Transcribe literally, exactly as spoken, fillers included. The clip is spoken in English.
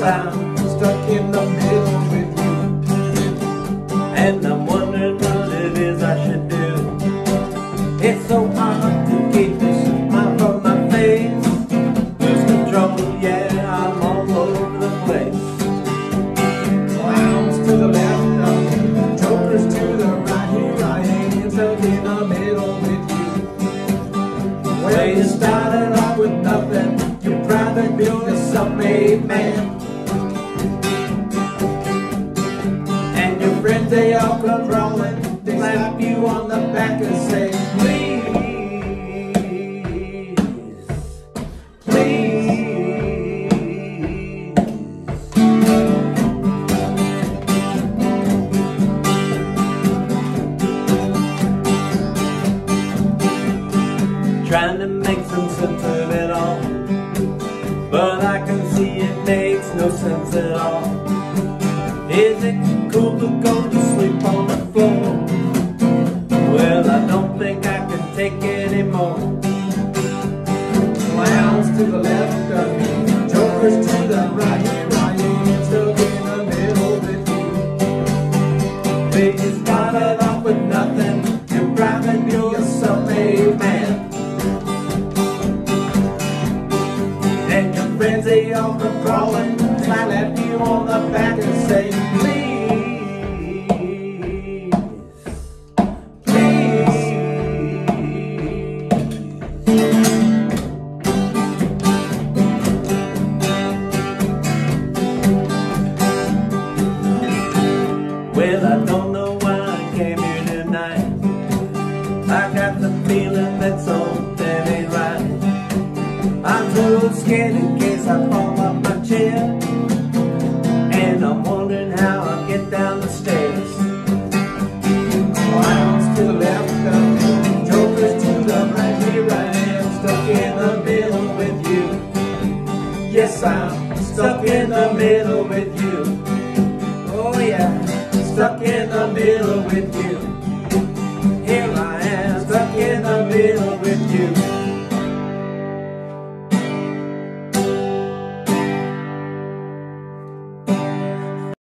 I'm stuck in the middle with you, and I'm wondering what it is I should do. It's so hard to keep this smile from my face. Lose control, yeah, I'm all over the place. Clowns to the left of me, jokers to the right. Here I am, stuck in the middle with you. Well, you started off with nothing. You're proud to be a self-made man, and your friends, they all come rolling. They slap you on the back and say, please, please. Trying to make some sense of it all, but I can see it makes no sense at all. Is it cool to go to sleep on the floor? Well, I don't think I can take anymore. Clowns to the left of me, jokers to the right. Here I am, stuck in the middle with you. They just started off with nothing. You're proud to be a self-made man, and your friends, they all come crawling, slap you on the back and say, please, please. Well, I don't know why I came here tonight. I got the feeling that something ain't right. I'm so scared in case I fall off my chair, and I'm wondering how I'll get down the stairs. Clowns to the left of me, jokers to the right. Here I am, stuck in the middle with you. Yes, I'm stuck in the middle with you. Oh yeah, stuck in the middle with you. Here I am, stuck in the middle with you.